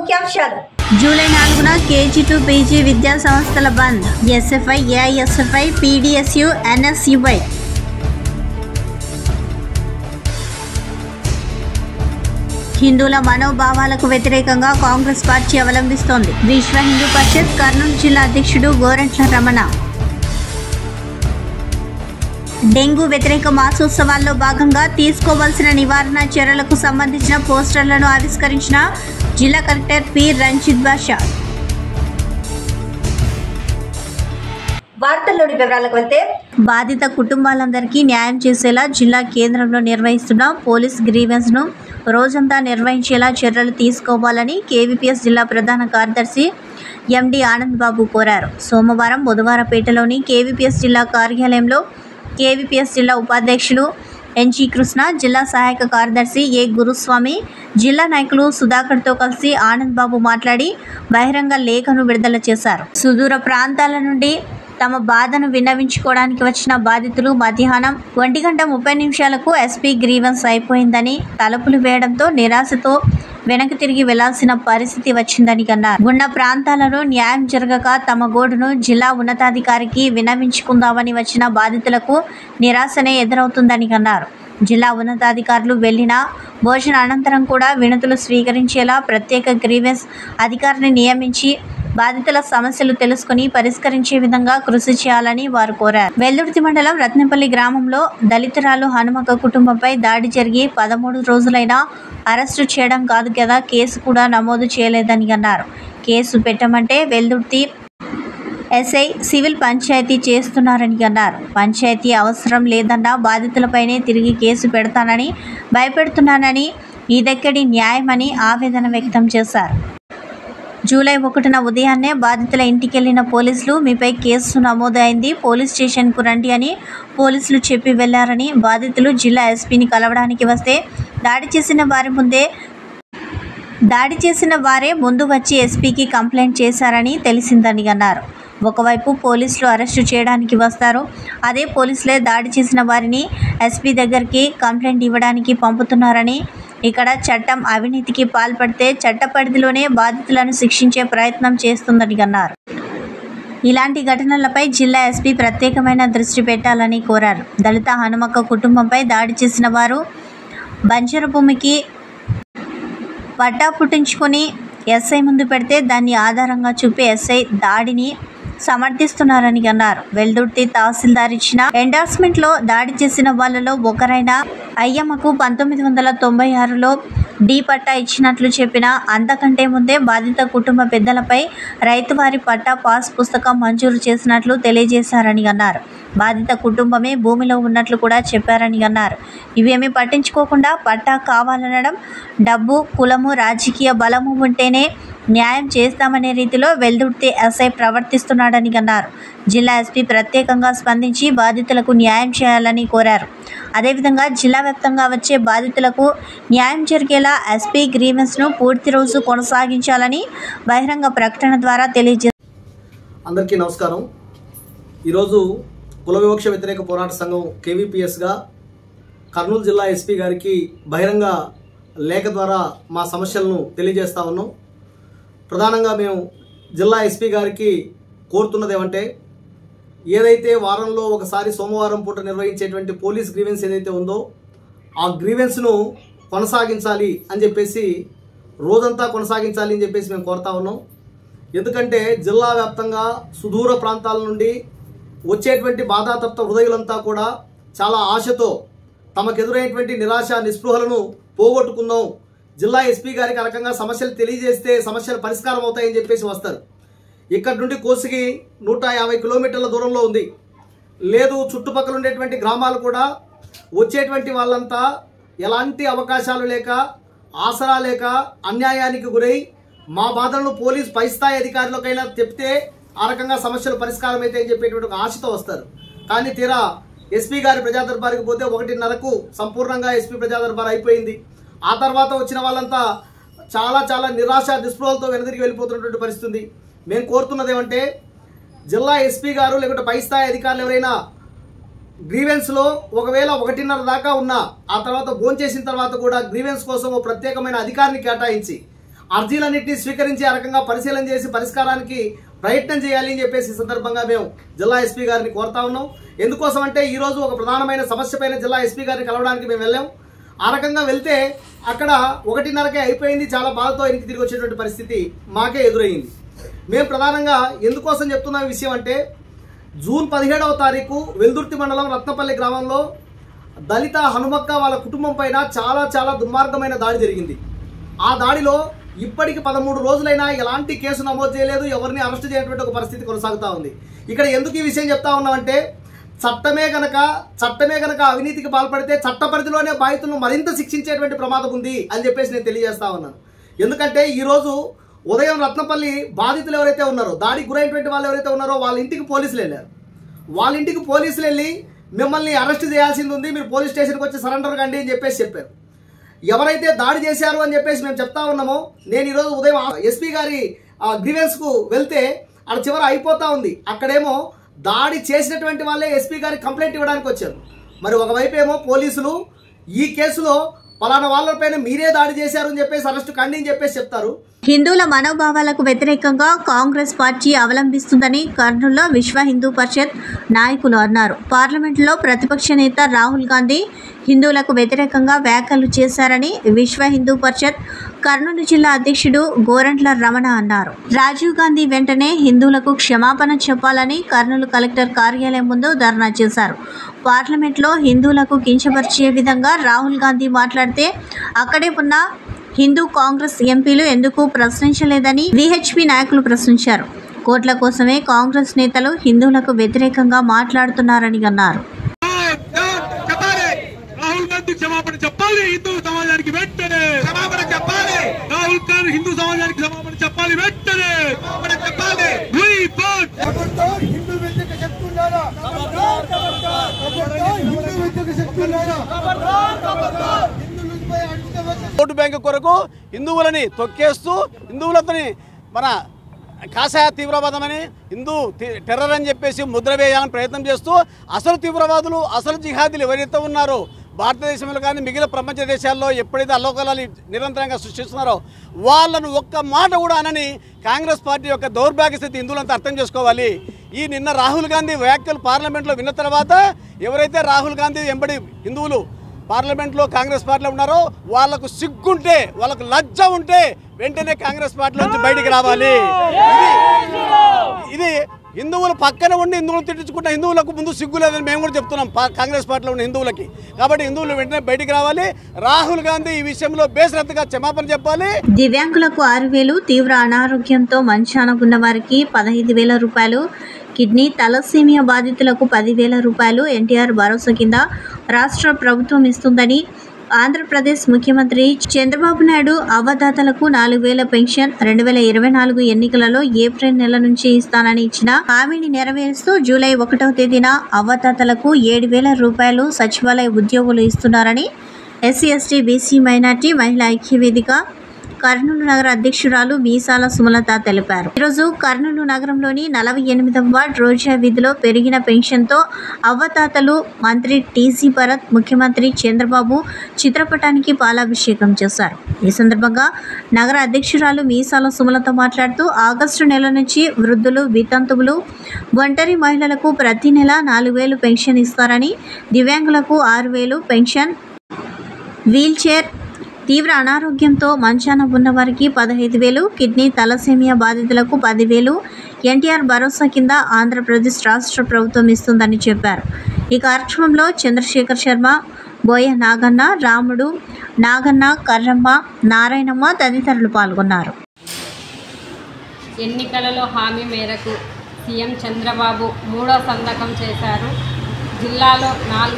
ముఖ్యాంశాలు. జూలై 4న KG to PG విద్యా సంస్థల బంద్. SFI, AISFI, PDSU, NSUI. హిందువుల మనోభావాలకు వ్యతిరేకంగా కాంగ్రెస్ పార్టీ అవలంబిస్తోంది. విశ్వ హిందూ పరిషత్ కర్నూలు జిల్లా అధ్యక్షుడు గోరంట్ల రమణ. డెంగూ వ్యతిరేక మాసోత్సవాల్లో భాగంగా తీసుకోవాల్సిన నివారణ చర్యలకు సంబంధించిన పోస్టర్లను ఆవిష్కరించిన జిల్లా కలెక్టర్ పి రంజిత్ బాషా. వార్తల్లోని వివరాలకు వెళ్తే, బాధిత కుటుంబాలందరికీ న్యాయం చేసేలా జిల్లా కేంద్రంలో నిర్వహిస్తున్న పోలీస్ గ్రీవెన్స్ ను రోజంతా నిర్వహించేలా చర్యలు తీసుకోవాలని కేవీపీఎస్ జిల్లా ప్రధాన కార్యదర్శి ఎండి ఆనంద్ బాబు కోరారు. సోమవారం బుధవారపేటలోని కేవీపీఎస్ జిల్లా కార్యాలయంలో కేవీపీఎస్ జిల్లా ఉపాధ్యక్షులు ఎన్జీ కృష్ణ, జిల్లా సహాయక కార్యదర్శి ఏ గురుస్వామి, జిల్లా నాయకులు సుధాకర్తో కలిసి ఆనంద్ బాబు మాట్లాడి బహిరంగ లేఖను విడుదల చేశారు. సుదూర ప్రాంతాల నుండి తమ బాధను విన్నవించుకోవడానికి వచ్చిన బాధితులు మధ్యాహ్నం 1:30 ఎస్పీ గ్రీవెన్స్ అయిపోయిందని తలుపులు వేయడంతో నిరాశతో వెనక్కి తిరిగి వెళ్లాల్సిన పరిస్థితి వచ్చిందని అన్నారు. ఉన్న ప్రాంతాలలో న్యాయం జరగక తమ గోడును జిల్లా ఉన్నతాధికారికి విన్నవించుకుందామని వచ్చిన బాధితులకు నిరాశనే ఎదురవుతుందని అన్నారు. జిల్లా ఉన్నతాధికారులు వెళ్లిన భోజన అనంతరం కూడా వినతులు స్వీకరించేలా ప్రత్యేక గ్రీవెన్స్ అధికారిని నియమించి బాధితుల సమస్యలు తెలుసుకుని పరిష్కరించే విధంగా కృషి చేయాలని వారు కోరారు. వెల్దుర్తి మండలం రత్నపల్లి గ్రామంలో దళితురాలు హనుమక కుటుంబంపై దాడి జరిగి 13 రోజులైనా అరెస్టు చేయడం కాదు కదా, కేసు కూడా నమోదు చేయలేదని అన్నారు. కేసు పెట్టమంటే వెల్దుర్తి ఎస్ఐ సివిల్ పంచాయతీ చేస్తున్నారని అన్నారు. పంచాయతీ అవసరం లేదన్న బాధితులపైనే తిరిగి కేసు పెడతానని భయపెడుతున్నానని, ఇదెక్కడి న్యాయమని ఆవేదన వ్యక్తం చేశారు. జూలై 1న ఉదయాన్నే బాధితుల ఇంటికెళ్లిన పోలీసులు మీపై కేసు నమోదైంది, పోలీస్ స్టేషన్కు రండి అని పోలీసులు చెప్పి వెళ్లారని, బాధితులు జిల్లా ఎస్పీని కలవడానికి వస్తే దాడి చేసిన వారే ముందు వచ్చి ఎస్పీకి కంప్లైంట్ చేశారని తెలిసిందని అన్నారు. ఒకవైపు పోలీసులు అరెస్టు చేయడానికి వస్తారు, అదే పోలీసులే దాడి చేసిన వారిని ఎస్పీ దగ్గరికి కంప్లైంట్ ఇవ్వడానికి పంపుతున్నారని, ఇక్కడ చట్టం అవినీతికి పాల్పడితే చట్ట పరిధిలోనే బాధితులను శిక్షించే ప్రయత్నం చేస్తుందని అన్నారు. ఇలాంటి ఘటనలపై జిల్లా ఎస్పీ ప్రత్యేకమైన దృష్టి పెట్టాలని కోరారు. దళిత హనుమక్క కుటుంబంపై దాడి చేసిన వారు బంజరు భూమికి పట్టా పుట్టించుకొని ఎస్ఐ ముందు పెడితే దాన్ని ఆధారంగా చూపి ఎస్ఐ దాడిని సమర్థిస్తున్నారని అన్నారు. వెల్దుర్తి తహసీల్దార్ ఇచ్చిన ఎండార్స్మెంట్లో దాడి చేసిన వాళ్లలో ఒకరైన అయ్యమ్మకు 1996లో డి పట్టా ఇచ్చినట్లు చెప్పిన అంతకంటే ముందే బాధిత కుటుంబ పెద్దలపై రైతువారి పట్టా పాస్ పుస్తకం మంజూరు చేసినట్లు తెలియజేశారని అన్నారు. బాధిత కుటుంబమే భూమిలో ఉన్నట్లు కూడా చెప్పారని అన్నారు. ఇవేమీ పట్టించుకోకుండా పట్టా కావాలనడం, డబ్బు, కులము, రాజకీయ బలము ఉంటేనే న్యాయం చేస్తామనే రీతిలో వెల్దుర్తి ఎస్ఐ ప్రవర్తిస్తున్నాడని అన్నారు. జిల్లా ఎస్పీ ప్రత్యేకంగా స్పందించి బాధితులకు న్యాయం చేయాలని కోరారు. అదేవిధంగా జిల్లా వ్యాప్తంగా వచ్చే బాధితులకు న్యాయం జరిగేలా ఎస్పీ గ్రీవెన్స్ను పూర్తి రోజు కొనసాగించాలని బహిరంగ ప్రకటన ద్వారా తెలియజేశారు. అందరికీ నమస్కారం. ఈరోజు కుల వివక్ష వ్యతిరేక పోరాట సంఘం కేవీపీఎస్గా కర్నూలు జిల్లా ఎస్పీ గారికి బహిరంగ లేఖ ద్వారా మా సమస్యలను తెలియజేస్తా ఉన్నాం. ప్రధానంగా మేము జిల్లా ఎస్పీ గారికి కోరుతున్నది ఏమంటే, ఏదైతే వారంలో ఒకసారి సోమవారం పూట నిర్వహించేటువంటి పోలీస్ గ్రీవెన్స్ ఏదైతే ఉందో ఆ గ్రీవెన్స్ను కొనసాగించాలి అని చెప్పేసి, రోజంతా కొనసాగించాలి అని చెప్పేసి మేము కోరుతా ఉన్నాం. ఎందుకంటే జిల్లా వ్యాప్తంగా సుదూర ప్రాంతాల నుండి వచ్చేటువంటి బాధాతప్త హృదయులంతా కూడా చాలా ఆశతో తమకెదురైనటువంటి నిరాశ నిస్పృహలను పోగొట్టుకుందాం, జిల్లా ఎస్పీ గారికి ఆ రకంగా సమస్యలు తెలియజేస్తే సమస్యలు పరిష్కారం అవుతాయని చెప్పేసి వస్తారు. ఇక్కడ నుండి కోసిగి 150 కిలోమీటర్ల దూరంలో ఉంది. లేదు చుట్టుపక్కల ఉండేటువంటి గ్రామాలు కూడా వచ్చేటువంటి వాళ్ళంతా ఎలాంటి అవకాశాలు లేక, ఆసరా లేక, అన్యాయానికి గురై మా బాధలను పోలీస్ పై స్థాయి అధికారులకైనా చెప్తే ఆ రకంగా సమస్యలు పరిష్కారం అయితే అని చెప్పేటువంటి ఒక ఆశతో వస్తారు. కానీ తీరా ఎస్పీ గారి ప్రజా దర్బార్కి పోతే 1:30కు సంపూర్ణంగా ఎస్పీ ప్రజా దర్బార్ అయిపోయింది. ఆ తర్వాత వచ్చిన వాళ్ళంతా చాలా నిరాశ నిస్పృహలతో వెనదిరిగి వెళ్ళిపోతున్నటువంటి పరిస్థితి. మేము కోరుతున్నది ఏమంటే, జిల్లా ఎస్పీ గారు లేకుంటే పై స్థాయి అధికారులు ఎవరైనా గ్రీవెన్స్లో ఒకవేళ 1:30 దాకా ఉన్నా ఆ తర్వాత భోంచేసిన తర్వాత కూడా గ్రీవెన్స్ కోసం ప్రత్యేకమైన అధికారిని కేటాయించి అర్జీలన్నింటినీ స్వీకరించి ఆ రకంగా పరిశీలన చేసి పరిష్కారానికి ప్రయత్నం చేయాలి అని చెప్పేసి ఈ సందర్భంగా మేము జిల్లా ఎస్పీ గారిని కోరుతా ఉన్నాం. ఎందుకోసం అంటే ఈరోజు ఒక ప్రధానమైన సమస్య పైన జిల్లా ఎస్పీ గారిని కలవడానికి మేము వెళ్ళాం. ఆ రకంగా వెళ్తే అక్కడ 1:30కే అయిపోయింది. చాలా బాధతో ఇంటికి తిరిగి వచ్చేటువంటి పరిస్థితి మాకే ఎదురయ్యింది. మేము ప్రధానంగా ఎందుకోసం చెప్తున్న విషయం అంటే జూన్ 17వ తారీఖు వెల్దుర్తి మండలం రత్నపల్లి గ్రామంలో దళిత హనుమక్క వాళ్ళ కుటుంబం పైన చాలా దుర్మార్గమైన దాడి జరిగింది. ఆ దాడిలో ఇప్పటికి 13 రోజులైనా ఎలాంటి కేసు నమోదు చేయలేదు, ఎవరిని అరెస్ట్ చేయనటువంటి ఒక పరిస్థితి కొనసాగుతూ ఉంది. ఇక్కడ ఎందుకు ఈ విషయం చెప్తా ఉన్నామంటే చట్టమే గనక అవినీతికి పాల్పడితే చట్ట పరిధిలోనే బాధితులను మరింత శిక్షించేటువంటి ప్రమాదం ఉంది అని చెప్పేసి నేను తెలియజేస్తా ఉన్నాను. ఎందుకంటే ఈరోజు ఉదయం రత్నపల్లి బాధితులు ఎవరైతే ఉన్నారో, దాడికి గురైనటువంటి వాళ్ళు ఎవరైతే ఉన్నారో వాళ్ళ ఇంటికి పోలీసులు వెళ్ళారు. వాళ్ళ ఇంటికి పోలీసులు వెళ్ళి మిమ్మల్ని అరెస్ట్ చేయాల్సింది ఉంది, మీరు పోలీస్ స్టేషన్కి వచ్చి సరెండర్ కండి అని చెప్పేసి చెప్పారు. ఎవరైతే దాడి చేశారు అని చెప్పేసి మేము చెప్తా ఉన్నామో, నేను ఈరోజు ఉదయం ఎస్పీ గారి గ్రీవెన్స్కు వెళ్తే అక్కడ చివర అయిపోతా ఉంది. అక్కడేమో దాడి చేసినటువంటి వాళ్ళే ఎస్పీ గారికి కంప్లైంట్ ఇవ్వడానికి వచ్చారు. మరి ఒకవైపు ఏమో పోలీసులు ఈ కేసులో పలానా వాళ్ళపైన మీరే దాడి చేశారు అని చెప్పేసి అరెస్ట్ కండి అని చెప్పేసి చెప్తారు. హిందువుల మనోభావాలకు వ్యతిరేకంగా కాంగ్రెస్ పార్టీ అవలంబిస్తుందని కర్నూలులో విశ్వ హిందూ పరిషత్ నాయకులు అన్నారు. పార్లమెంటులో ప్రతిపక్ష నేత రాహుల్ గాంధీ హిందువులకు వ్యతిరేకంగా వ్యాఖ్యలు చేశారని విశ్వ హిందూ పరిషత్ కర్నూలు జిల్లా అధ్యక్షుడు గోరంట్ల రమణ అన్నారు. రాజీవ్ గాంధీ వెంటనే హిందువులకు క్షమాపణ చెప్పాలని కర్నూలు కలెక్టర్ కార్యాలయం ముందు ధర్నా చేశారు. పార్లమెంట్లో హిందువులకు కించపరిచే విధంగా రాహుల్ గాంధీ మాట్లాడితే అక్కడే ఉన్న హిందూ కాంగ్రెస్ ఎంపీలు ఎందుకు ప్రశ్నించలేదని విహెచ్పి నాయకులు ప్రశ్నించారు. కోట్ల కోసమే కాంగ్రెస్ నేతలు హిందువులకు వ్యతిరేకంగా మాట్లాడుతున్నారని అన్నారు. రాహుల్ గాంధీ క్షమాపణ చెప్పాలి, హిందూ సమాజానికి వెంటనే క్షమాపణ చెప్పాలి. రాహుల్ గాంధీ హిందూ సమాజానికి క్షమాపణ చెప్పాలి, వెంటనే క్షమాపణ చెప్పాలి. ఓటు బ్యాంకు కొరకు హిందువులని తొక్కేస్తూ హిందువులని మన కాషాయ తీవ్రవాదమని హిందూ టెర్రర్ అని చెప్పేసి ముద్ర వేయాలని ప్రయత్నం చేస్తూ అసలు తీవ్రవాదులు అసలు జిహాదీలు ఎవరైతే ఉన్నారో భారతదేశంలో కానీ మిగిలిన ప్రపంచ దేశాల్లో ఎప్పుడైతే అలోకలాలు నిరంతరంగా సృష్టిస్తున్నారో వాళ్ళను ఒక్క మాట కూడా అనని కాంగ్రెస్ పార్టీ యొక్క దౌర్భాగ్య స్థితి హిందువులంతా అర్థం చేసుకోవాలి. ఈ నిన్న రాహుల్ గాంధీ వ్యాఖ్యలు పార్లమెంట్లో విన్న తర్వాత ఎవరైతే రాహుల్ గాంధీ ఎంబడి హిందువులు పార్లమెంట్లో కాంగ్రెస్ పార్టీలో ఉన్నారో వాళ్ళకు సిగ్గుంటే, వాళ్ళకు లజ్జ ఉంటే వెంటనే కాంగ్రెస్ పార్టీలో నుంచి బయటికి రావాలి. ఇది హిందువులు పక్కన ఉండి హిందువులు తిట్టించుకుంటే హిందువులకు ముందు సిగ్గు లేదని మేము కూడా చెప్తున్నాం కాంగ్రెస్ పార్టీలో ఉన్న హిందువులకి. కాబట్టి హిందువులు వెంటనే బయటికి రావాలి. రాహుల్ గాంధీ ఈ విషయంలో బేషరతుగా క్షమాపణ చెప్పాలి. దివ్యాంగులకు 6,000, తీవ్ర అనారోగ్యంతో మంచాన ఉన్న వారికి 15,000 రూపాయలు, కిడ్నీ తలసేమియా బాధితులకు 10,000 రూపాయలు ఎన్టీఆర్ భరోసా కింద రాష్ట్ర ప్రభుత్వం ఇస్తుందని ఆంధ్రప్రదేశ్ ముఖ్యమంత్రి చంద్రబాబు నాయుడు అవ్వదాతలకు 4,000 పెన్షన్ 2024 ఎన్నికలలో ఏప్రిల్ నెల నుంచి ఇస్తానని ఇచ్చిన హామీని నెరవేరుస్తూ జూలై 1వ తేదీన అవ్వదాతలకు 7,000 రూపాయలు సచివాలయ ఉద్యోగులు ఇస్తున్నారని ఎస్సీ ఎస్టీ బీసీ మైనార్టీ మహిళా ఐక్యవేదిక కర్నూలు నగర అధ్యక్షురాలు మీసాల సుమలత తెలిపారు. ఈరోజు కర్నూలు నగరంలోని 48వ వార్డ్ రోజా వీధిలో పెరిగిన పెన్షన్తో అవ్వతాతలు మంత్రి టీసీ భరత్, ముఖ్యమంత్రి చంద్రబాబు చిత్రపటానికి పాలాభిషేకం చేశారు. ఈ సందర్భంగా నగర అధ్యక్షురాలు మీసాల సుమలత మాట్లాడుతూ ఆగస్టు నెల నుంచి వృద్ధులు, వితంతువులు, ఒంటరి మహిళలకు ప్రతి నెల 4,000 పెన్షన్ ఇస్తారని, దివ్యాంగులకు 6,000 పెన్షన్, వీల్చైర్, తీవ్ర అనారోగ్యంతో మంచాన ఉన్నవారికి 15,000, కిడ్నీ తలసేమియా బాధితులకు 10,000 ఎన్టీఆర్ భరోసా కింద ఆంధ్రప్రదేశ్ రాష్ట్ర ప్రభుత్వం ఇస్తుందని చెప్పారు. ఈ కార్యక్రమంలో చంద్రశేఖర్ శర్మ, బోయ నాగన్న, రాముడు, నాగన్న, కర్రమ్మ, నారాయణమ్మ తదితరులు పాల్గొన్నారు. ఎన్నికలలో హామీ మేరకు సీఎం చంద్రబాబు 3వ సంతకం చేశారు. జిల్లాలో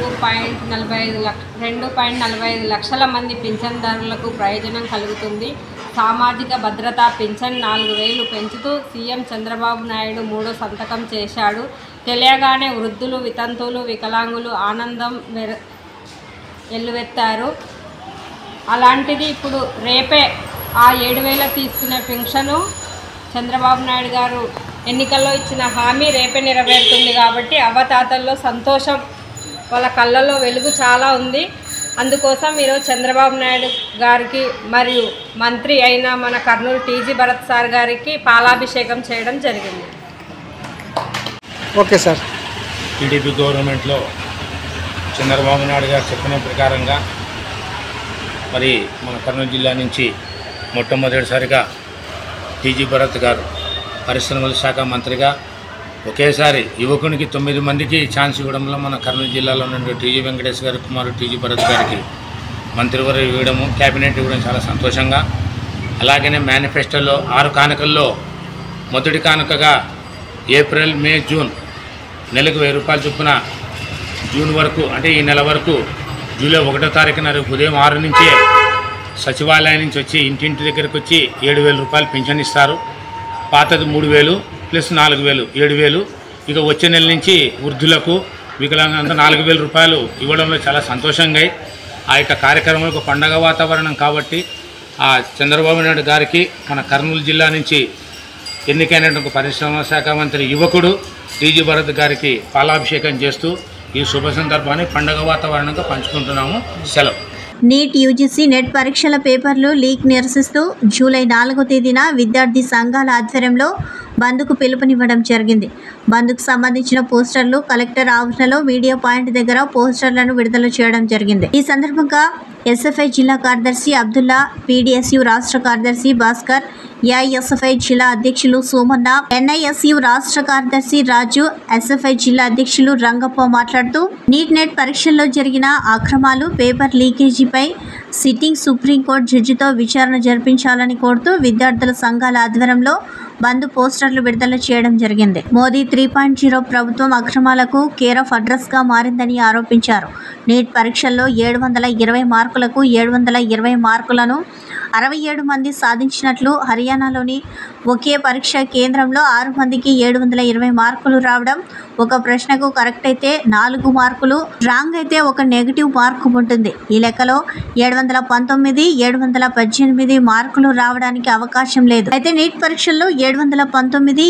2.45 లక్షల మంది పింఛన్దారులకు ప్రయోజనం కలుగుతుంది. సామాజిక భద్రతా పింఛన్ 4,000 పెంచుతూ సీఎం చంద్రబాబు నాయుడు 3వ సంతకం చేశాడు. తెలియగానే వృద్ధులు, వితంతువులు, వికలాంగులు ఆనందం ఎల్లువెత్తారు. అలాంటిది ఇప్పుడు రేపే ఆ 7,000 తీసుకునే పెన్షను చంద్రబాబు నాయుడు గారు ఎన్నికల్లో ఇచ్చిన హామీ రేపే నెరవేరుతుంది. కాబట్టి అవ్వతాతల్లో సంతోషం, వాళ్ళ కళ్ళల్లో వెలుగు చాలా ఉంది. అందుకోసం ఈరోజు చంద్రబాబు నాయుడు గారికి మరియు మంత్రి అయిన మన కర్నూలు టీజీ భరత్ సార్ గారికి పాలాభిషేకం చేయడం జరిగింది. Okay sir. టీడీపీ గవర్నమెంట్లో చంద్రబాబు నాయుడు గారు చెప్పిన ప్రకారంగా మరి మన కర్నూలు జిల్లా నుంచి మొట్టమొదటిసారిగా టీజీ భరత్ గారు పరిశ్రమల శాఖ మంత్రిగా ఒకేసారి యువకునికి 9 మందికి ఛాన్స్ ఇవ్వడంలో మన కర్నూలు జిల్లాలో ఉన్న టీజీ వెంకటేష్ గారి కుమారుడు టీజీ భరత్ గారికి మంత్రివర్గం ఇవ్వడము, క్యాబినెట్ ఇవ్వడం చాలా సంతోషంగా. అలాగనే మేనిఫెస్టోలో 6 కానుకల్లో మొదటి కానుకగా ఏప్రిల్, మే, జూన్ నెలకు 1000 రూపాయలు చొప్పున జూన్ వరకు అంటే ఈ నెల వరకు జూలై 1వ తారీఖున ఉదయం 6 నుంచే సచివాలయం నుంచి వచ్చి ఇంటింటి దగ్గరికి వచ్చి 7,000 రూపాయలు పెన్షన్ ఇస్తారు. పాతది 3,000 ప్లస్ 4,000 7,000. ఇక వచ్చే నెల నుంచి వృద్ధులకు వికలాంగులంతా 4,000 రూపాయలు ఇవ్వడంలో చాలా సంతోషంగా ఆ యొక్క కార్యక్రమం ఒక పండగ వాతావరణం కాబట్టి ఆ చంద్రబాబు నాయుడు గారికి మన కర్నూలు జిల్లా నుంచి ఎన్నికైన పరిశ్రమ శాఖ మంత్రి యువకుడు టీజీ భరత్ గారికి పాలాభిషేకం చేస్తూ ఈ శుభ సందర్భాన్ని పండగ వాతావరణంగా పంచుకుంటున్నాము. సెలవు. నీట్ యూజీసీ నెట్ పరీక్షల పేపర్లు లీక్ నిరసిస్తూ జూలై 4వ తేదీన విద్యార్థి సంఘాల ఆధ్వర్యంలో బంద్కు పిలుపునివ్వడం జరిగింది. బంద్కు సంబంధించిన పోస్టర్లు కలెక్టర్ ఆవరణలో మీడియా పాయింట్ దగ్గర పోస్టర్లను విడుదల చేయడం జరిగింది. ఈ సందర్భంగా ఎస్ఎఫ్ఐ జిల్లా కార్యదర్శి అబ్దుల్లా, పీడీఎస్యు రాష్ట్ర కార్యదర్శి భాస్కర్, ఏఐఎస్ఎఫ్ఐ జిల్లా అధ్యక్షులు సోమన్న, ఎన్ఐఎస్యు రాష్ట్ర కార్యదర్శి రాజు, ఎస్ఎఫ్ఐ జిల్లా అధ్యక్షులు రంగప్ప మాట్లాడుతూ నీట్ నెట్ పరీక్షల్లో జరిగిన అక్రమాలు, పేపర్ లీకేజీపై సిట్టింగ్ సుప్రీంకోర్టు జడ్జితో విచారణ జరిపించాలని కోరుతూ విద్యార్థుల సంఘాల ఆధ్వర్యంలో బంద్ పోస్టర్లు విడుదల చేయడం జరిగింది. మోదీ 3.0 ప్రభుత్వం అక్రమాలకు కేర్ ఆఫ్ అడ్రస్గా మారిందని ఆరోపించారు. నీట్ పరీక్షల్లో 720 మార్కులకు 720 మార్కులను 67 మంది సాధించినట్లు, హర్యానాలోని ఒకే పరీక్ష కేంద్రంలో 6 మందికి 720 మార్కులు రావడం, ఒక ప్రశ్నకు కరెక్ట్ అయితే 4 మార్కులు, రాంగ్ అయితే 1 నెగిటివ్ మార్కు ఉంటుంది. ఈ లెక్కలో 719, 718 మార్కులు రావడానికి అవకాశం లేదు. అయితే నీట్ పరీక్షల్లో 719,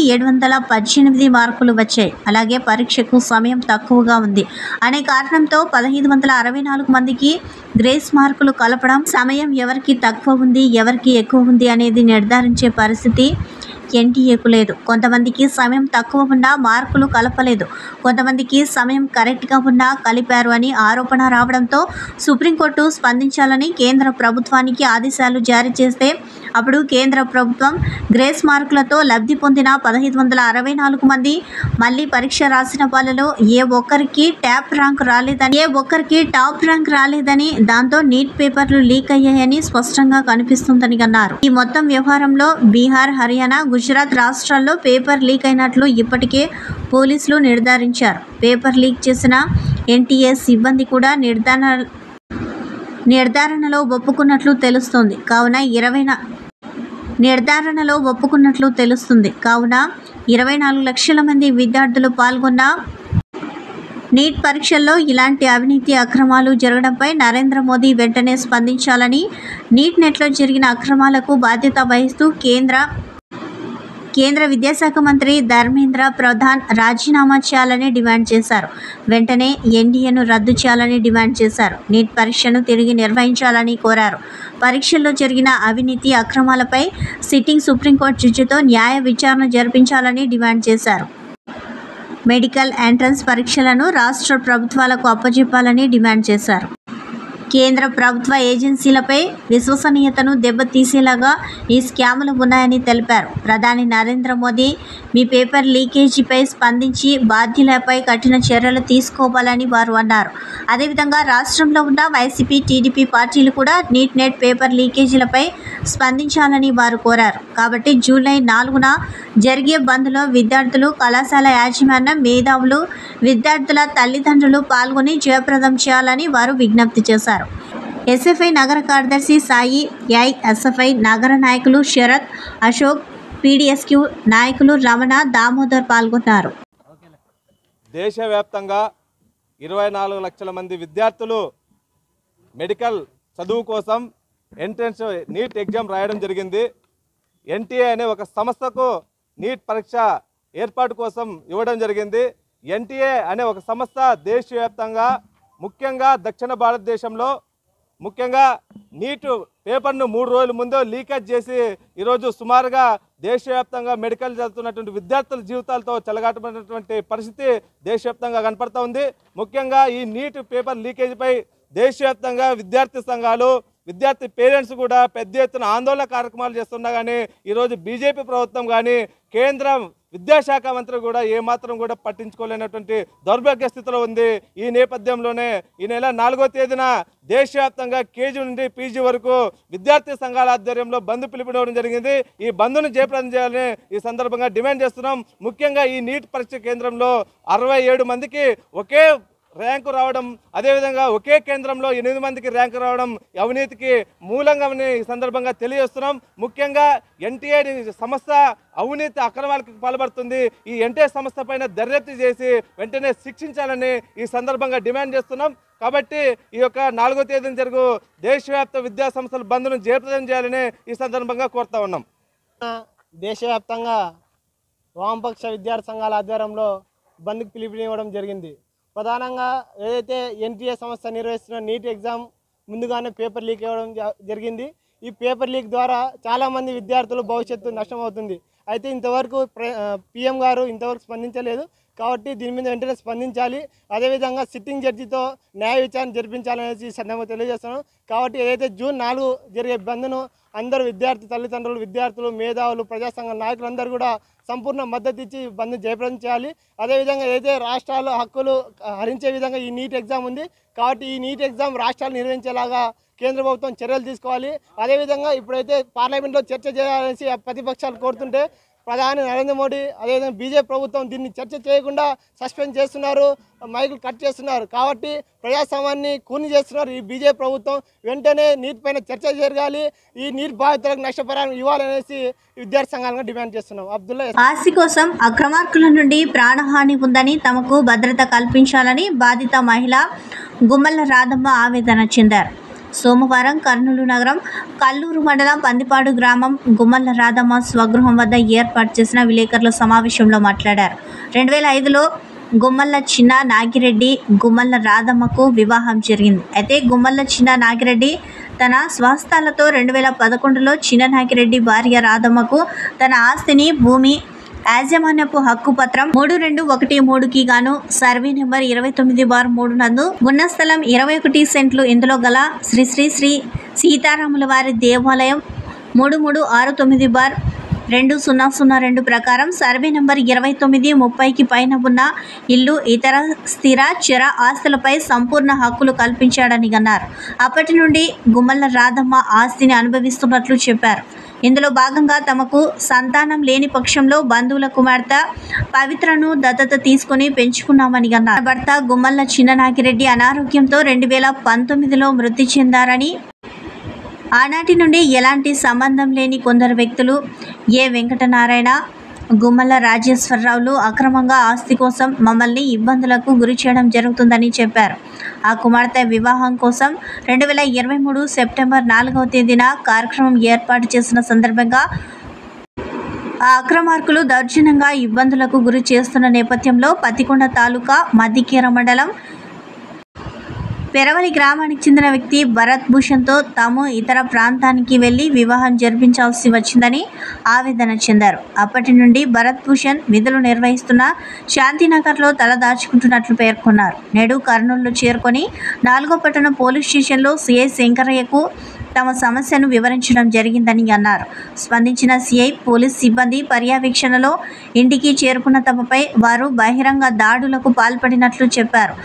718 మార్కులు వచ్చాయి. అలాగే పరీక్షకు సమయం తక్కువగా ఉంది అనే కారణంతో 1564 మందికి గ్రేస్ మార్కులు కలపడం, సమయం ఎవరికి తక్కువ ఉంది, ఎవరికి ఎక్కువ ఉంది అనేది నిర్ధారించే పరిస్థితి ఎన్టీఏకు లేదు. కొంతమందికి సమయం తక్కువ ఉన్నా మార్కులు కలపలేదు, కొంతమందికి సమయం కరెక్ట్గా ఉన్నా కలిపారు అని ఆరోపణ రావడంతో సుప్రీంకోర్టు స్పందించాలని కేంద్ర ప్రభుత్వానికి ఆదేశాలు జారీ చేస్తే అప్పుడు కేంద్ర ప్రభుత్వం గ్రేస్ మార్కులతో లబ్ధి పొందిన 1564 మంది మళ్ళీ పరీక్ష రాసిన వాళ్ళలో ఏ ఒక్కరికి టాప్ ర్యాంక్ రాలేదని, దాంతో నీట్ పేపర్లు లీక్ అయ్యాయని స్పష్టంగా కనిపిస్తుందని అన్నారు. ఈ మొత్తం వ్యవహారంలో బీహార్, హర్యానా, గుజరాత్ రాష్ట్రాల్లో పేపర్ లీక్ అయినట్లు ఇప్పటికే పోలీసులు నిర్ధారించారు. పేపర్ లీక్ చేసిన ఎన్టీఏ సిబ్బంది కూడా నిర్ధారణలో ఒప్పుకున్నట్లు తెలుస్తోంది. కావున 24 లక్షల మంది విద్యార్థులు పాల్గొన్న నీట్ పరీక్షల్లో ఇలాంటి అవినీతి అక్రమాలు జరగడంపై నరేంద్ర మోదీ వెంటనే స్పందించాలని, నీట్ నెట్లో జరిగిన అక్రమాలకు బాధ్యత వహిస్తూ కేంద్ర విద్యాశాఖ మంత్రి ధర్మేంద్ర ప్రధాన్ రాజీనామా చేయాలని డిమాండ్ చేశారు. వెంటనే ఎన్డీఏను రద్దు చేయాలని డిమాండ్ చేశారు. నీట్ పరీక్షను తిరిగి నిర్వహించాలని కోరారు. పరీక్షల్లో జరిగిన అవినీతి అక్రమాలపై సిట్టింగ్ సుప్రీంకోర్టు జడ్జితో న్యాయ విచారణ జరిపించాలని డిమాండ్ చేశారు. మెడికల్ ఎంట్రన్స్ పరీక్షలను రాష్ట్ర ప్రభుత్వాలకు అప్పజెప్పాలని డిమాండ్ చేశారు. కేంద్ర ప్రభుత్వ ఏజెన్సీలపై విశ్వసనీయతను దెబ్బతీసేలాగా ఈ స్కాములు ఉన్నాయని తెలిపారు. ప్రధాని నరేంద్ర మోదీ మీ పేపర్ లీకేజీపై స్పందించి బాధ్యులపై కఠిన చర్యలు తీసుకోవాలని వారు అన్నారు. అదేవిధంగా రాష్ట్రంలో ఉన్న వైసీపీ, టీడీపీ పార్టీలు కూడా నీట్ నెట్ పేపర్ లీకేజీలపై స్పందించాలని వారు కోరారు. కాబట్టి జూలై 4న జరిగే బంద్లో విద్యార్థులు, కళాశాల యాజమాన్యం, మేధావులు, విద్యార్థుల తల్లిదండ్రులు పాల్గొని జయప్రదం చేయాలని వారు విజ్ఞప్తి చేశారు. ఎస్ఎఫ్ఐ నగర కార్యదర్శి సాయి, ఏఐఎస్ఎఫ్ఐ నగర నాయకులు శరత్, అశోక్, పీడీఎస్క్యూ నాయకులు రమణ, దామోదర్ పాల్గొన్నారు. దేశవ్యాప్తంగా 24 లక్షల మంది విద్యార్థులు మెడికల్ చదువు కోసం ఎంట్రన్స్ నీట్ ఎగ్జామ్ రాయడం జరిగింది. ఎన్టీఏ అనే ఒక సంస్థకు నీట్ పరీక్ష ఏర్పాటు కోసం ఇవ్వడం జరిగింది. ఎన్టీఏ అనే ఒక సంస్థ దేశవ్యాప్తంగా, ముఖ్యంగా దక్షిణ భారతదేశంలో ముఖ్యంగా నీట్ పేపర్ను 3 రోజుల ముందు లీకేజ్ చేసి ఈరోజు సుమారుగా దేశవ్యాప్తంగా మెడికల్ చదువుతున్నటువంటి విద్యార్థుల జీవితాలతో చెలగాటమైనటువంటి పరిస్థితి దేశవ్యాప్తంగా కనపడతా ఉంది. ముఖ్యంగా ఈ నీట్ పేపర్ లీకేజీపై దేశవ్యాప్తంగా విద్యార్థి సంఘాలు, విద్యార్థి పేరెంట్స్ కూడా పెద్ద ఎత్తున ఆందోళన కార్యక్రమాలు చేస్తున్నా కానీ ఈరోజు బీజేపీ ప్రభుత్వం కానీ కేంద్ర విద్యాశాఖ మంత్రి కూడా ఏమాత్రం కూడా పట్టించుకోలేనటువంటి దౌర్భాగ్య స్థితిలో ఉంది. ఈ నేపథ్యంలోనే ఈ నెల 4వ తేదీన దేశవ్యాప్తంగా కేజీ నుండి పీజీ వరకు విద్యార్థి సంఘాల ఆధ్వర్యంలో బంద్ పిలుపునివ్వడం జరిగింది. ఈ బంద్ను జయప్రదం చేయాలని ఈ సందర్భంగా డిమాండ్ చేస్తున్నాం. ముఖ్యంగా ఈ నీట్ పరీక్ష కేంద్రంలో 67 మందికి ఒకే ర్యాంకు రావడం, అదేవిధంగా ఒకే కేంద్రంలో 8 మందికి ర్యాంకు రావడం అవినీతికి మూలంగా ఈ సందర్భంగా తెలియజేస్తున్నాం. ముఖ్యంగా ఎన్టీఏ సంస్థ అవినీతి అక్రమాలకు పాల్పడుతుంది. ఈ ఎన్టీఏ సంస్థ పైన దర్యాప్తు చేసి వెంటనే శిక్షించాలని ఈ సందర్భంగా డిమాండ్ చేస్తున్నాం. కాబట్టి ఈ యొక్క 4వ తేదీన జరుగు దేశవ్యాప్త విద్యా సంస్థల బంద్ను జయప్రదం చేయాలని ఈ సందర్భంగా కోరుతా ఉన్నాం. దేశవ్యాప్తంగా వామపక్ష విద్యార్థి సంఘాల ఆధ్వర్యంలో బంద్కు పిలుపునివ్వడం జరిగింది. ప్రధానంగా ఏదైతే ఎన్టీఏ సంస్థ నిర్వహిస్తున్న నీట్ ఎగ్జామ్ ముందుగానే పేపర్ లీక్ అవ్వడం జరిగింది. ఈ పేపర్ లీక్ ద్వారా చాలామంది విద్యార్థులు భవిష్యత్తు నష్టమవుతుంది. అయితే ఇంతవరకు పీఎం గారు ఇంతవరకు స్పందించలేదు. కాబట్టి దీని మీద వెంటనే స్పందించాలి. అదేవిధంగా సిట్టింగ్ జడ్జితో న్యాయ విచారణ జరిపించాలనేసి ఈ సందర్భంగా తెలియజేస్తున్నాం. కాబట్టి ఏదైతే జూన్ 4 జరిగే బంద్ను అందరూ విద్యార్థి తల్లిదండ్రులు, విద్యార్థులు, మేధావులు, ప్రజాసంఘ నాయకులందరూ కూడా సంపూర్ణ మద్దతు ఇచ్చి బంద్ జయప్రదం చేయాలి. అదేవిధంగా ఏదైతే రాష్ట్రాల హక్కులు హరించే విధంగా ఈ నీట్ ఎగ్జామ్ ఉంది. కాబట్టి ఈ నీట్ ఎగ్జామ్ రాష్ట్రాలు నిర్వహించేలాగా కేంద్ర ప్రభుత్వం చర్యలు తీసుకోవాలి. అదేవిధంగా ఇప్పుడైతే పార్లమెంట్లో చర్చ చేయాలనేసి ప్రతిపక్షాలు కోరుతుంటే ప్రధాని నరేంద్ర మోడీ అదేవిధంగా బీజేపీ ప్రభుత్వం దీన్ని చర్చ చేయకుండా సస్పెండ్ చేస్తున్నారు, మైకులు కట్ చేస్తున్నారు. కాబట్టి ప్రజాస్వామ్యాన్ని కూని చేస్తున్నారు ఈ బీజేపీ ప్రభుత్వం. వెంటనే నీట్ పైన చర్చ జరగాలి. ఈ నీట్ బాధితులకు నష్టపరిహారం ఇవ్వాలనేసి విద్యార్థి సంఘాలుగా డిమాండ్ చేస్తున్నాం. అబ్దుల్లా ఆస్తి కోసం అక్రమార్కుల నుండి ప్రాణహాని ఉందని తమకు భద్రత కల్పించాలని బాధిత మహిళ గుమ్మల్ల రాధమ్మ ఆవేదన చెందారు. సోమవారం కర్నూలు నగరం కల్లూరు మండలం పందిపాడు గ్రామం గుమ్మల్ల రాధమ్మ స్వగృహం వద్ద ఏర్పాటు చేసిన విలేకరుల సమావేశంలో మాట్లాడారు. 2005లో గుమ్మల్ల చిన్న నాగిరెడ్డి గుమ్మల్ల రాధమ్మకు వివాహం జరిగింది. అయితే గుమ్మల్ల చిన్న నాగిరెడ్డి తన స్వహస్తాలతో 2011లో చిన్న నాగిరెడ్డి భార్య రాధమ్మకు తన ఆస్తిని భూమి యాజమాన్యపు హక్కు పత్రం 3213కి గాను సర్వే నెంబర్ 29/3 నందు ఉన్న స్థలం 21 సెంట్లు. ఇందులో గల శ్రీ శ్రీ శ్రీ సీతారాముల వారి దేవాలయం 3369/2002 ప్రకారం సర్వే నెంబర్ 2930కి పైన ఉన్న ఇల్లు ఇతర స్థిర చర ఆస్తులపై సంపూర్ణ హక్కులు కల్పించాడని అన్నారు. అప్పటి నుండి గుమ్మల్ల రాధమ్మ ఆస్తిని అనుభవిస్తున్నట్లు చెప్పారు. ఇందులో భాగంగా తమకు సంతానం లేని పక్షంలో బంధువుల కుమార్తె పవిత్రను దత్తత తీసుకుని పెంచుకున్నామని అన్నారు. భర్త గుమ్మల్ల చిన్ననాగిరెడ్డి అనారోగ్యంతో 2019లో మృతి చెందారని, ఆనాటి నుండి ఎలాంటి సంబంధం లేని కొందరు వ్యక్తులు ఏ వెంకటనారాయణ, గుమ్మల్ల రాజేశ్వరరావులు అక్రమంగా ఆస్తి కోసం మమ్మల్ని ఇబ్బందులకు గురి చేయడం జరుగుతుందని చెప్పారు. ఆ కుమార్తె వివాహం కోసం 2023 సెప్టెంబర్ 4వ తేదీన కార్యక్రమం ఏర్పాటు చేసిన సందర్భంగా ఆ అక్రమార్కులు దౌర్జన్యంగా ఇబ్బందులకు గురి చేస్తున్న నేపథ్యంలో పత్తికొండ తాలూకా మద్దికేర మండలం పెరవలి గ్రామానికి చెందిన వ్యక్తి భరత్ భూషణ్తో తాము ఇతర ప్రాంతానికి వెళ్లి వివాహం జరిపించాల్సి వచ్చిందని ఆవేదన చెందారు. అప్పటి నుండి భరత్ భూషణ్ విధులు నిర్వహిస్తున్న శాంతినగర్లో తలదాచుకుంటున్నట్లు పేర్కొన్నారు. నేడు కర్నూలులో చేరుకొని 4వ పట్టణ పోలీస్ స్టేషన్లో సిఐ శంకరయ్యకు తమ సమస్యను వివరించడం జరిగిందని అన్నారు. స్పందించిన సిఐ పోలీస్ సిబ్బంది పర్యవేక్షణలో ఇంటికి చేరుకున్న తమపై వారు బహిరంగ దాడులకు పాల్పడినట్లు చెప్పారు.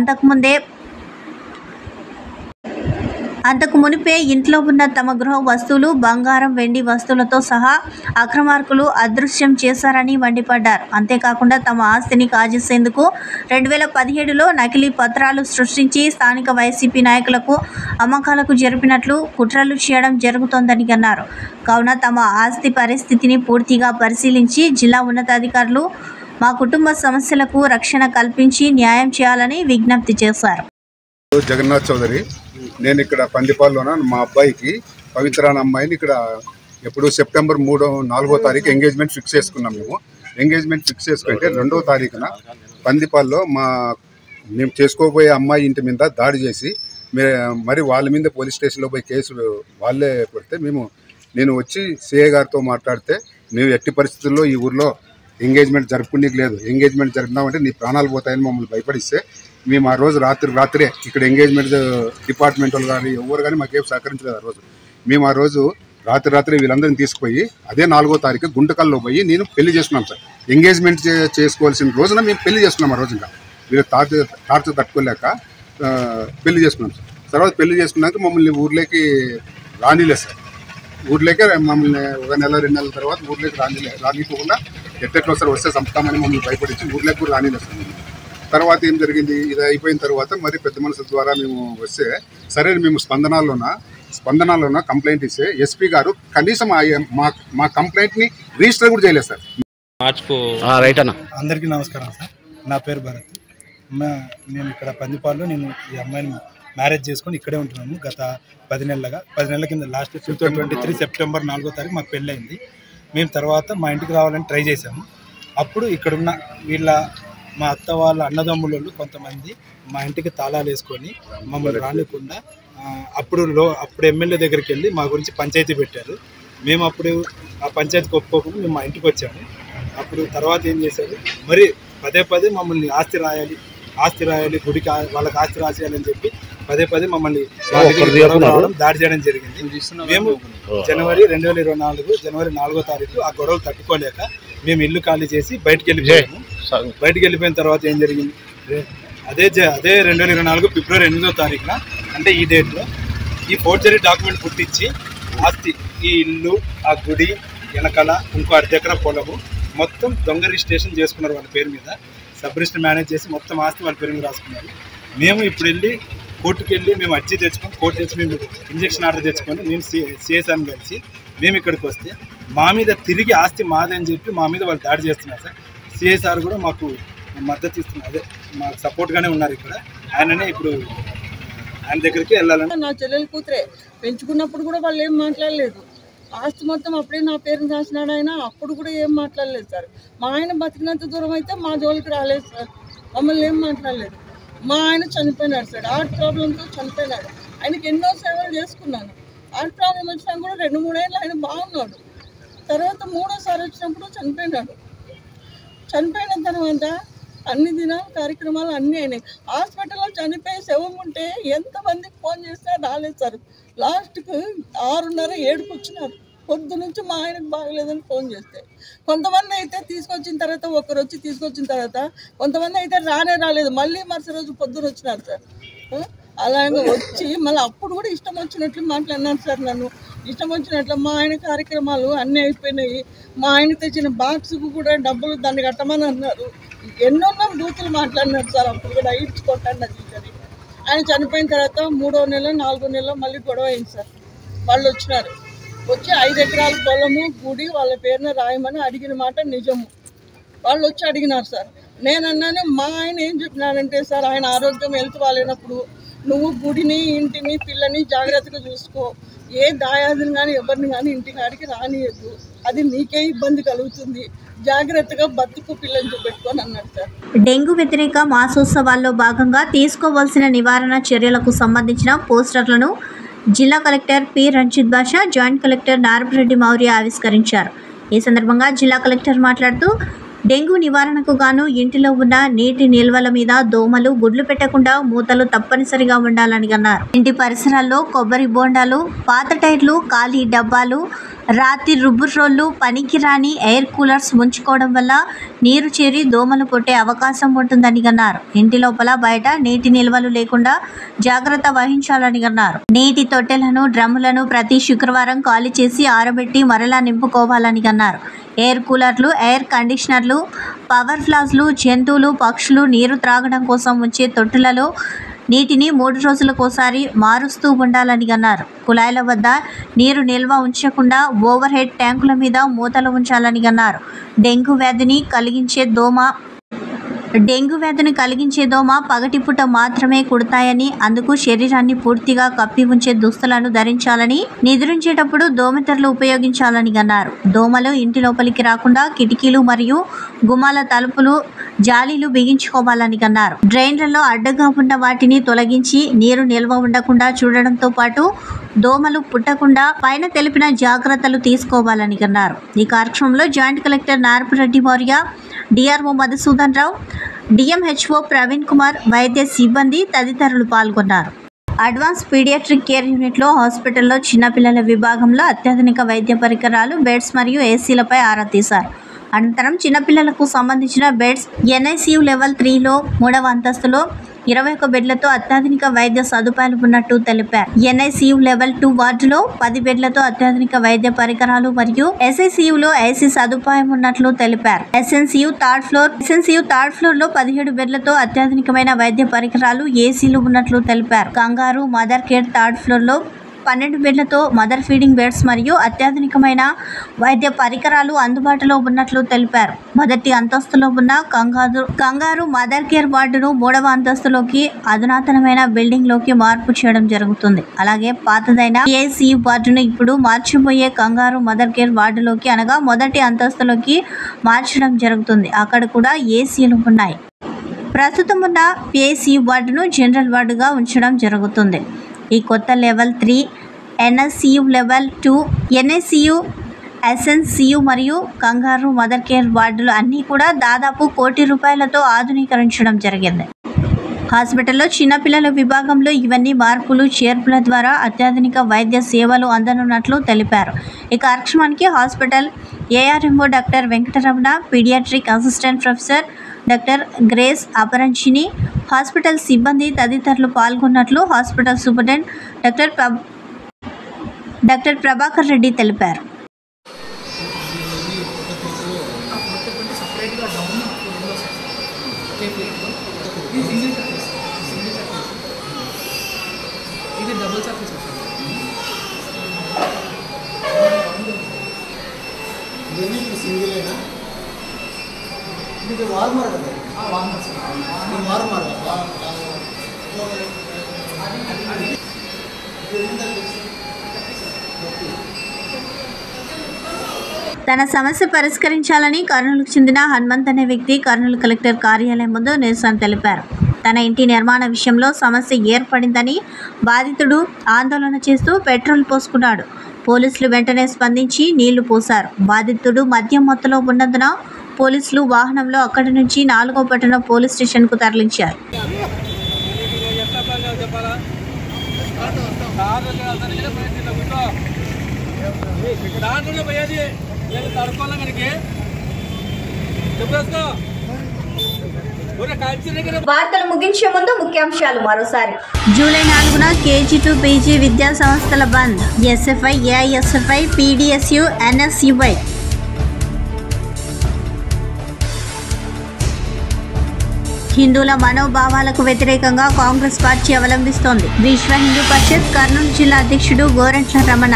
అంతకు మునిపే ఇంట్లో ఉన్న తమ గృహ వస్తువులు, బంగారం, వెండి వస్తువులతో సహా అక్రమార్కులు అదృశ్యం చేశారని మండిపడ్డారు. అంతేకాకుండా తమ ఆస్తిని కాజేసేందుకు 2017లో నకిలీ పత్రాలు సృష్టించి స్థానిక వైసీపీ నాయకులకు అమ్మకాలకు జరిపినట్లు కుట్రలు చేయడం జరుగుతోందని అన్నారు. కావున తమ ఆస్తి పరిస్థితిని పూర్తిగా పరిశీలించి జిల్లా ఉన్నతాధికారులు మా కుటుంబ సమస్యలకు రక్షణ కల్పించి న్యాయం చేయాలని విజ్ఞప్తి చేశారు. జగన్నాథ్ చౌదరి, నేను ఇక్కడ పందిపాల్లోన మా అబ్బాయికి పవిత్ర అనే అమ్మాయిని ఇక్కడ ఎప్పుడు సెప్టెంబర్ 4వ తారీఖు ఎంగేజ్మెంట్ ఫిక్స్ చేసుకున్నాం. ఎంగేజ్మెంట్ ఫిక్స్ చేసుకుంటే 2వ తారీఖున పందిపాల్లో మేము చేసుకోబోయే అమ్మాయి ఇంటి మీద దాడి చేసి మరి వాళ్ళ మీద పోలీస్ స్టేషన్లో పోయి కేసు వాళ్ళే పెడితే నేను వచ్చి సిఐ గారితో మాట్లాడితే మేము ఎట్టి పరిస్థితుల్లో ఈ ఊర్లో ఎంగేజ్మెంట్ జరుపుకునేకి లేదు, ఎంగేజ్మెంట్ జరుపుదామంటే నీ ప్రాణాలు పోతాయని మమ్మల్ని భయపడిస్తే మేము ఆ రోజు రాత్రే ఇక్కడ ఎంగేజ్మెంట్ డిపార్ట్మెంట్ వాళ్ళు కానీ ఎవరు కానీ మాకేం సహకరించలేదు. ఆ రోజు మేము ఆ రోజు రాత్రి వీళ్ళందరినీ తీసుకుపోయి అదే 4వ తారీఖు గుంటకల్లో పోయి నేను పెళ్లి చేసుకున్నాం సార్. ఎంగేజ్మెంట్ చేసుకోవాల్సిన రోజున మేము పెళ్లి చేసుకున్నాం. ఆ రోజు ఇంకా వీళ్ళు టార్చర్ తట్టుకోలేక పెళ్లి చేసుకున్నాం సార్. తర్వాత పెళ్లి చేసుకున్నాక మమ్మల్ని ఊర్లోకి రానిలేదు సార్. ఊర్లోకే మమ్మల్ని 1 నెల 2 నెలల తర్వాత ఊర్లోకి రానిపోకుండా ఎట్టెట్లో సార్ వస్తే చంపుతామని మమ్మల్ని భయపడించి ఊర్లోకి కూడా రానిలేదు సార్. తర్వాత ఏం జరిగింది, ఇది అయిపోయిన తర్వాత మరి పెద్ద మనుషుల ద్వారా మేము వస్తే సరే మేము స్పందనలోన కంప్లైంట్ ఇస్తే ఎస్పీ గారు కనీసం మా కంప్లైంట్ని రిజిస్టర్ కూడా చేయలేదు సార్. అందరికీ నమస్కారం సార్. నా పేరు భరత్. నేను ఇక్కడ పందిపాల్లో నేను ఈ అమ్మాయిని మ్యారేజ్ చేసుకొని ఇక్కడే ఉంటున్నాము గత 10 నెలల కింద. లాస్ట్ 2023 సెప్టెంబర్ 4వ తారీఖు మాకు పెళ్ళయింది. మేము తర్వాత మా ఇంటికి రావాలని ట్రై చేశాము. అప్పుడు ఇక్కడున్న మా అత్త వాళ్ళ అన్నదమ్ములు కొంతమంది మా ఇంటికి తాళాలు వేసుకొని మమ్మల్ని రానికుండా అప్పుడు ఎమ్మెల్యే దగ్గరికి వెళ్ళి మా గురించి పంచాయతీ పెట్టారు. మేము అప్పుడు ఆ పంచాయతీకి ఒప్పుకోకుండా మేము మా ఇంటికి వచ్చాము. అప్పుడు తర్వాత ఏం చేశారు, మరి పదే మమ్మల్ని ఆస్తి రాయాలి గుడికి వాళ్ళకి ఆస్తి రాసేయాలని చెప్పి పదే మమ్మల్ని దాడి చేయడం జరిగింది. మేము జనవరి 2024 జనవరి 4వ తారీఖు ఆ గొడవలు తట్టుకోలేక మేము ఇల్లు ఖాళీ చేసి బయటికి వెళ్ళిపోయాము. బయటికి వెళ్ళిపోయిన తర్వాత ఏం జరిగింది, అదే 2024 ఫిబ్రవరి 8వ తారీఖున అంటే ఈ డేట్లో ఈ ఫోర్జరీ డాక్యుమెంట్ పుట్టించి ఆస్తి ఈ ఇల్లు ఆ గుడి వెనకాల ఇంకో 1/2 ఎకరా పొలము మొత్తం దొంగ రిజిస్ట్రేషన్ చేసుకున్నారు వాళ్ళ పేరు మీద. సబ్ రిజిస్టర్ మేనేజ్ చేసి మొత్తం ఆస్తి వాళ్ళ పేరు మీద రాసుకున్నారు. మేము ఇప్పుడు వెళ్ళి కోర్టుకు వెళ్ళి మేము అర్జీ తెచ్చుకొని కోర్టు తెచ్చి మేము ఇంజక్షన్ ఆర్డర్ తెచ్చుకొని మేము సిఎస్ఆర్ని కలిసి మేము ఇక్కడికి వస్తే మా మీద తిరిగి ఆస్తి మాదని చెప్పి మా మీద వాళ్ళు దాడి చేస్తున్నారు సార్. సిఎస్ఆర్ కూడా మాకు మద్దతు ఇస్తున్నారు, అదే మాకు సపోర్ట్గానే ఉన్నారు. ఇక్కడ ఆయననే ఇప్పుడు ఆయన దగ్గరికి వెళ్ళాలని. నా చెల్లెలు కూతురే పెంచుకున్నప్పుడు కూడా వాళ్ళు ఏం మాట్లాడలేదు. ఆస్తి మొత్తం అప్పుడే నా పేరుని రాసినాడు ఆయన, అప్పుడు కూడా ఏం మాట్లాడలేదు సార్. మా ఆయన బతికినంత దూరం అయితే మా జోలికి రాలేదు సార్, మమ్మల్ని ఏం మాట్లాడలేదు. మా ఆయన చనిపోయినాడు సార్, హార్ట్ ప్రాబ్లంతో చనిపోయినాడు. ఆయనకి ఎన్నో సేవలు చేసుకున్నాను. హార్ట్ ప్రాబ్లం వచ్చినా కూడా 2-3 ఏళ్ళు ఆయన బాగున్నాడు. తర్వాత 3వసారి వచ్చినప్పుడు చనిపోయినాడు. చనిపోయిన తర్వాత అన్ని దినాల కార్యక్రమాలు అన్నీ అయినాయి. హాస్పిటల్లో చనిపోయి శవం ఉంటే ఎంతమందికి ఫోన్ చేసినా రాలేదు సార్. లాస్ట్కు 6:30-7కు వచ్చినారు. పొద్దు నుంచి మా ఆయనకు బాగలేదని ఫోన్ చేస్తే కొంతమంది అయితే తీసుకొచ్చిన తర్వాత ఒకరు వచ్చి తీసుకొచ్చిన తర్వాత కొంతమంది అయితే రాలేదు. మళ్ళీ మరుసటి రోజు పొద్దున వచ్చినారు సార్. అలాగే వచ్చి మళ్ళీ అప్పుడు కూడా ఇష్టం వచ్చినట్లు మాట్లాడినారు సార్. నన్ను ఇష్టం వచ్చినట్లు మా ఆయన కార్యక్రమాలు అన్నీ అయిపోయినాయి. మా ఆయన తెచ్చిన బాక్స్కు కూడా డబ్బులు దాన్ని కట్టమని అన్నారు. ఎన్నో బూతులు మాట్లాడినారు సార్. అప్పుడు కూడా ఇచ్చుకోండి అది. ఆయన చనిపోయిన తర్వాత 3వ నెల 4వ నెల మళ్ళీ గొడవ అయింది సార్. వాళ్ళు వచ్చినారు, వచ్చి 5 ఎకరాల పొలము గుడి వాళ్ళ పేరున రాయమని అడిగిన మాట నిజము. వాళ్ళు వచ్చి అడిగినారు సార్. నేను అన్నాను, మా ఆయన ఏం చెప్పినారంటే సార్, ఆయన ఆరోగ్యం హెల్త్ బాగాలేనప్పుడు నువ్వు గుడిని ఇంటిని పిల్లని జాగ్రత్తగా చూసుకో, ఏ దాయాదిని కానీ ఎవరిని కానీ ఇంటి కాడికి రానియద్దు, అది నీకే ఇబ్బంది కలుగుతుంది, జాగ్రత్తగా బతుకు పిల్లని చూపెట్టుకొని అన్నాడు సార్. డెంగ్యూ వ్యతిరేక మాసోత్సవాల్లో భాగంగా తీసుకోవాల్సిన నివారణ చర్యలకు సంబంధించిన పోస్టర్లను జిల్లా collector P Ranjith Basha, joint collector Narapareddy Mourya ఆవిష్కరించారు. ఈ సందర్భంగా జిల్లా కలెక్టర్ మాట్లాడుతూ డెంగ్యూ నివారణకు గాను ఇంటిలో ఉన్న నీటి నిల్వల మీద దోమలు గుడ్లు పెట్టకుండా మూతలు తప్పనిసరిగా ఉండాలని అన్నారు. ఇంటి పరిసరాల్లో కొబ్బరి బోండాలు, పాత టైర్లు, ఖాళీ డబ్బాలు, రాతి రుబ్బురోళ్లు, పనికిరాని ఎయిర్ కూలర్స్ ఉంచుకోవడం వల్ల నీరు చేరి దోమలు కొట్టే అవకాశం ఉంటుందని అన్నారు. ఇంటి లోపల బయట నీటి నిల్వలు లేకుండా జాగ్రత్త వహించాలని అన్నారు. నీటి తొట్టెలను, డ్రమ్ములను ప్రతి శుక్రవారం ఖాళీ చేసి ఆరబెట్టి మరలా నింపుకోవాలని అన్నారు. ఎయిర్ కూలర్లు, ఎయిర్ కండిషనర్లు, పవర్ ఫ్లాస్లు, జంతువులు, పక్షులు నీరు త్రాగడం కోసం ఉంచే తొట్టులలో నీటిని 3 రోజులకోసారి మారుస్తూ ఉండాలని అన్నారు. కుళాయిల వద్ద నీరు నిల్వ ఉంచకుండా ఓవర్ హెడ్ ట్యాంకుల మీద మూతలు ఉంచాలని అన్నారు. డెంగ్యూ వ్యాధిని కలిగించే దోమ డెంగ్యూ వ్యాధిని కలిగించే దోమ పగటిపూట మాత్రమే కుడతాయని, అందుకు శరీరాన్ని పూర్తిగా కప్పి ఉంచే దుస్తులను ధరించాలని, నిద్రించేటప్పుడు దోమతెరలు ఉపయోగించాలని అన్నారు. దోమలు ఇంటి లోపలికి రాకుండా కిటికీలు మరియు గుమ్మాల తలుపులు, జాలీలు బిగించుకోవాలని అన్నారు. డ్రైన్లలో అడ్డగా ఉన్న వాటిని తొలగించి నీరు నిల్వ ఉండకుండా చూడడంతో పాటు దోమలు పుట్టకుండా పైన తెలిపిన జాగ్రత్తలు తీసుకోవాలని అన్నారు. ఈ కార్యక్రమంలో joint collector Narapureddy Mourya, DRO Madhusudan Rao, DMHO Praveen Kumar, వైద్య సిబ్బంది తదితరులు పాల్గొన్నారు. అడ్వాన్స్ పీడియాట్రిక్ కేర్ యూనిట్లో హాస్పిటల్లో చిన్నపిల్లల విభాగంలో అత్యాధునిక వైద్య పరికరాలు, బెడ్స్ మరియు ఏసీలపై ఆరా తీశారు. అనంతరం చిన్నపిల్లలకు సంబంధించిన బెడ్స్ NICU లెవెల్ 3లో 3వ అంతస్తులో 21 బెడ్లతో అత్యాధునిక వైద్య సదుపాయాలు ఉన్నట్టు తెలిపారు. NICU లెవెల్ 2 వార్డులో 10 బెడ్లతో అత్యాధునిక వైద్య పరికరాలు మరియు SICUలో AC సదుపాయం ఉన్నట్లు తెలిపారు. SNCU థర్డ్ ఫ్లోర్ లో 17 బెడ్లతో అత్యాధునికమైన వైద్య పరికరాలు, ఏసీలు ఉన్నట్లు తెలిపారు. కంగారు మదర్ కేర్ థర్డ్ ఫ్లోర్ లో 12 బెడ్లతో మదర్ ఫీడింగ్ బెడ్స్ మరియు అత్యాధునికమైన వైద్య పరికరాలు అందుబాటులో ఉన్నట్లు తెలిపారు. మొదటి అంతస్తులో ఉన్న కంగారు మదర్ కేర్ వార్డును 3వ అంతస్తులోకి అధునాతనమైన బిల్డింగ్ లోకి మార్పు చేయడం జరుగుతుంది. అలాగే పాతదైన PICU వార్డును ఇప్పుడు మార్చిపోయే కంగారు మదర్ కేర్ వార్డులోకి అనగా మొదటి అంతస్తులోకి మార్చడం జరుగుతుంది. అక్కడ కూడా ఏసీలు ఉన్నాయి. ప్రస్తుతం ఉన్న PICU వార్డును జనరల్ వార్డుగా ఉంచడం జరుగుతుంది. ఈ కొత్త level 3 NICU level 2 NICU SNCU మరియు కంగారు మదర్ కేర్ వార్డులు అన్నీ కూడా దాదాపు ₹1 కోటి ఆధునీకరించడం జరిగింది. హాస్పిటల్లో చిన్నపిల్లల విభాగంలో ఇవన్నీ మార్పులు చేర్పుల ద్వారా అత్యాధునిక వైద్య సేవలు అందనున్నట్లు తెలిపారు. ఈ కార్యక్రమానికి hospital ARMO doctor Venkataramana, paediatric assistant professor doctor Grace Aparanchini, hospital సిబ్బంది తదితరులు పాల్గొన్నట్లు hospital superintendent doctor Prabhakar Reddy తెలిపారు. ఇది వార్మర్ కదా, వార్మర్ తన సమస్య పరిష్కరించాలని కర్నూలుకు చెందిన హనుమంత్ అనే వ్యక్తి కర్నూలు కలెక్టర్ కార్యాలయం ముందు నిరసన తెలిపారు. తన ఇంటి నిర్మాణ విషయంలో సమస్య ఏర్పడిందని బాధితుడు ఆందోళన చేస్తూ పెట్రోల్ పోసుకున్నాడు. పోలీసులు వెంటనే స్పందించి నీళ్లు పోశారు. బాధితుడు మద్యం మత్తులో ఉన్నందున పోలీసులు వాహనంలో అక్కడి నుంచి 4వ పట్టణ పోలీస్ స్టేషన్కు తరలించారు. వార్తలు ముగించే ముందు ముఖ్యాంశాలు మరోసారి. జూలై 4న KG to PG విద్యా సంస్థల బంద్. SFI, AISFI, PDSU, NSUI. హిందువుల మనోభావాలకు వ్యతిరేకంగా కాంగ్రెస్ పార్టీ అవలంబిస్తోంది. విశ్వ హిందూ పరిషత్ కర్నూలు జిల్లా అధ్యక్షుడు గోరంట్ల రమణ.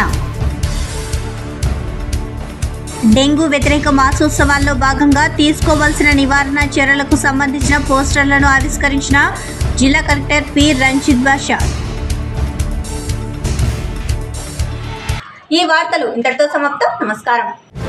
డెంగ్యూ వ్యతిరేక మాసోత్సవాల్లో భాగంగా తీసుకోవాల్సిన నివారణ చర్యలకు సంబంధించిన పోస్టర్లను ఆవిష్కరించిన జిల్లా కలెక్టర్ P. రంజిత్ బాషా. ఈ వార్తలు ఇంతటితో సమాప్తం. నమస్కారం.